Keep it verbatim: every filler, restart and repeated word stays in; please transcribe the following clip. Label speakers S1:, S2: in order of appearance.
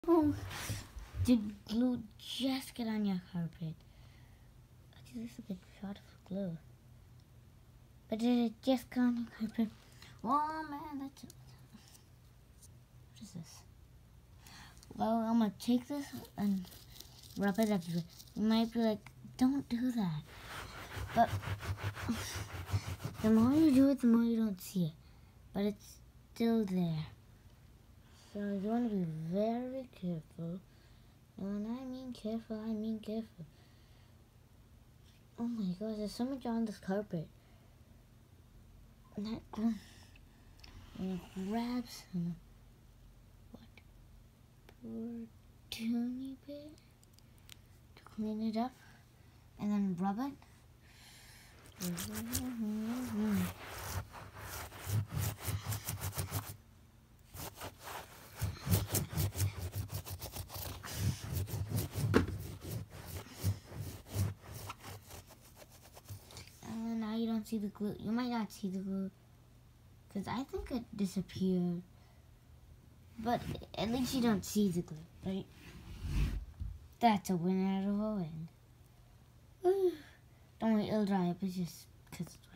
S1: Oh, did glue just get on your carpet? This is a good shot of glue. But did it just get on your carpet? Oh man, that's... What is this? Well, I'm gonna take this and rub it everywhere. You might be like, don't do that. But the more you do it, the more you don't see it. But it's still there. So you want to be very careful. And when I mean careful, I mean careful. Oh my gosh, there's so much on this carpet. And that glue. And grab some what? Opportunity bit to clean it up. And then rub it. And now you don't see the glue. You might not see the glue because I think it disappeared. But at least you don't see the glue, right? That's a win out of a win. Don't worry, it'll dry up. It's just because it's